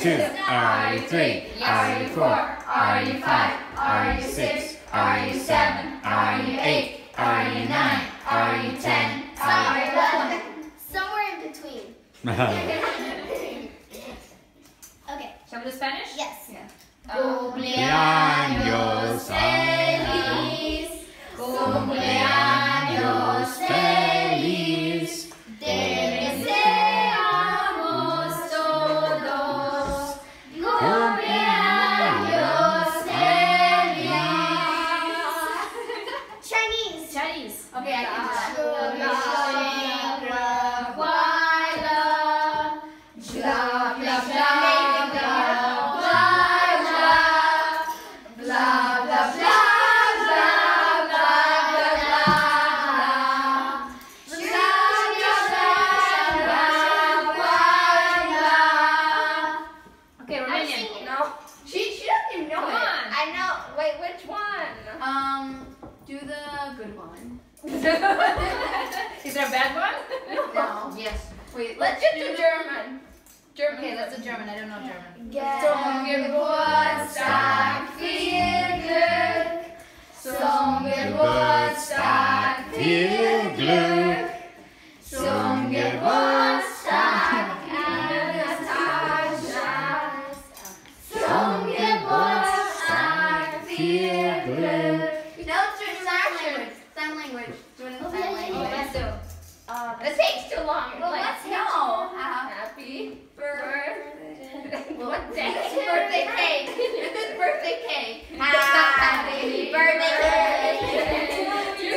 RE2, RE3, RE4, RE5, RE6, RE7, RE8, RE9, RE10, RE11. Somewhere in between. Okay. Shall we do Spanish? Yes. Yeah. Cumpleaños feliz, cumpleaños feliz, te deseamos todos cumpleaños feliz. Chinese. Chinese. Okay, I can do that. Do the good one. Is there a bad one? No. Yes. Wait, Let's just do German. German. Okay, that's a German. I don't know German. Zum Geburtstag viel Glück. Zum Geburtstag viel Glück. Zum Geburtstag Anastasia. Zum Geburtstag viel Glück. Sign language. Doing the sign language. Let's do. It takes too long. Well, let's know. Happy birthday. What day? Birthday cake. This birthday cake. Happy birthday to you.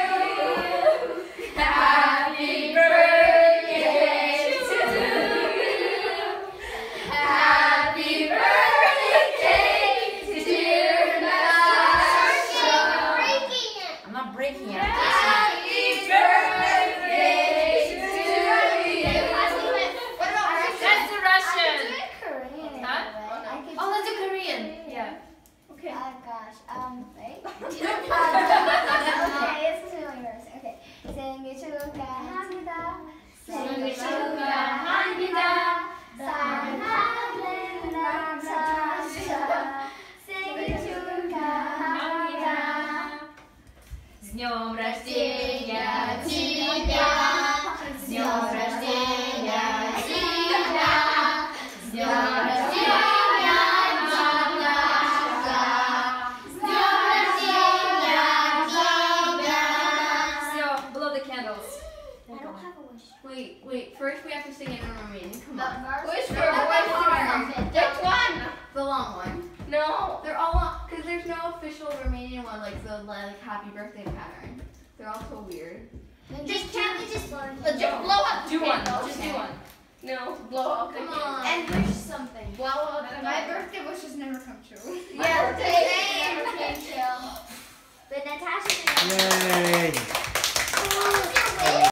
Happy birthday to you. Happy birthday, dear Natasha. I'm not breaking it. Happy birthday to you. What about That's Russian? the Russian. Korean. Huh? Oh, let's do Korean. Yeah. Okay. Oh gosh. Wait. Okay, it's too embarrassing. Okay. 생일 축하합니다. 생일 축하합니다. 사랑하는 나타샤. 생일 축하합니다. С днем рождения тебя. С днем рождения тебя. С днем рождения Все, blow the candles. I don't have a wish. Wait. First we have to sing it in Romanian. Come on. The Wish for first a wish one. for which one? The long one. No, they're all long because there's no official Romanian one like the happy birthday pattern. They're all so weird. Just can't we just blow Just blow up. Do one. candle, Just okay. do one. No, blow up. Come the on. candle. And wish something. Blow up. My birthday wishes never come true. Yeah, Same. But Natasha. Yay!